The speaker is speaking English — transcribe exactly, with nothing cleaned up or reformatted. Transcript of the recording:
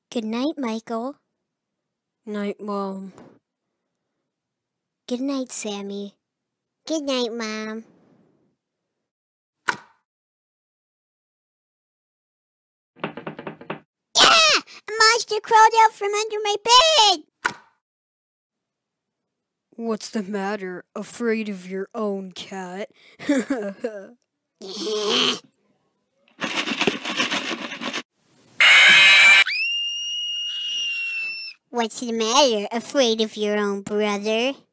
Good night, Michael. Night, Mom. Good night, Sammy. Good night, Mom. Yeah! A monster crawled out from under my bed! What's the matter? Afraid of your own cat? What's the matter? Afraid of your own brother?